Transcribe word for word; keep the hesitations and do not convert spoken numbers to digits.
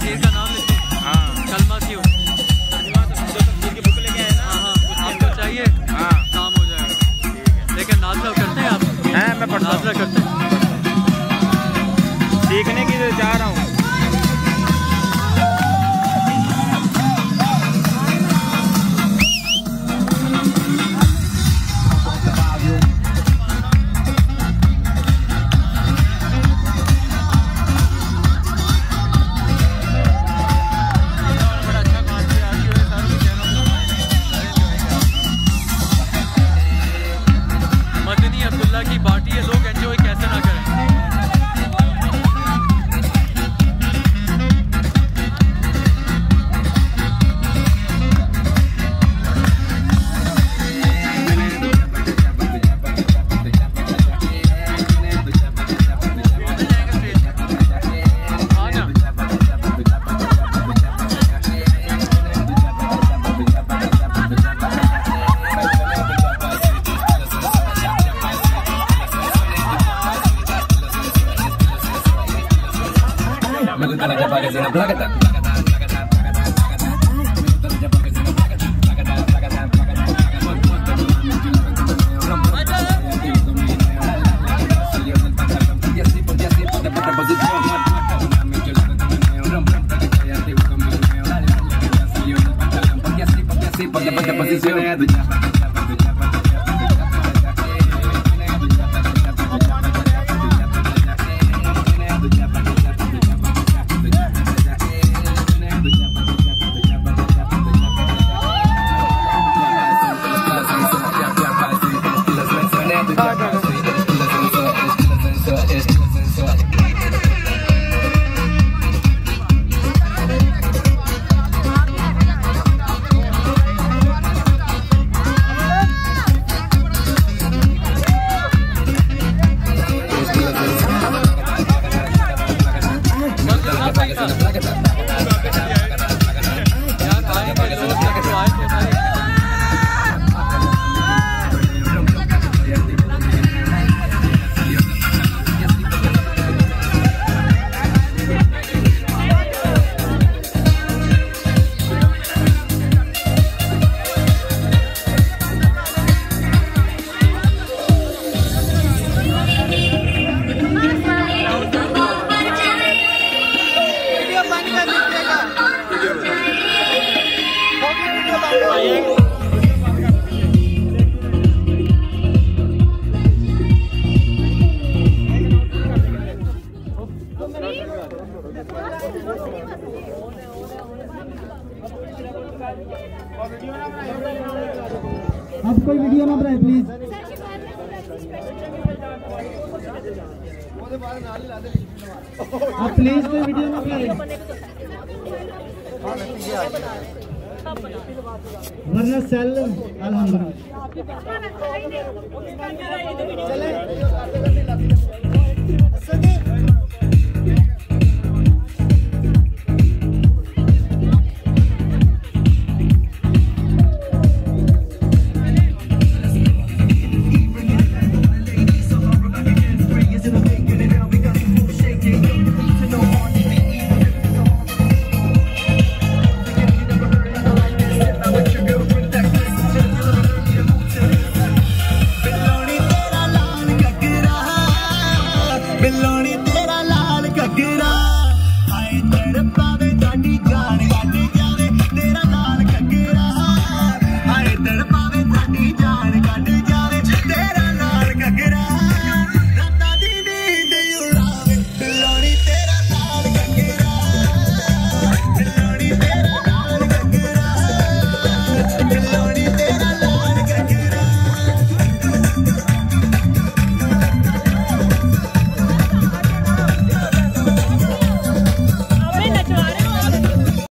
तकदीर का नाम लिखूं? हाँ। कलमा क्यों? तकदीर की बुक लेके आए ना। हाँ हाँ, आपको चाहिए? हाँ, काम हो जाएगा। लेकिन नाज़रा करते हैं आप? हैं मैं पढ़ता हूँ। नाज़रा करते हैं। सीखने की तो चाह रहा हूँ। मदनी अब्दुल्ला की पार्टी है, लोग एंजॉय कैसे ना करें। अब कोई वीडियो ना बनाए प्लीज। आप प्लीज कोई वीडियो ना बनाए, वरना सेल बिल्लोनी तेरा लाल घगरा, आई तेरे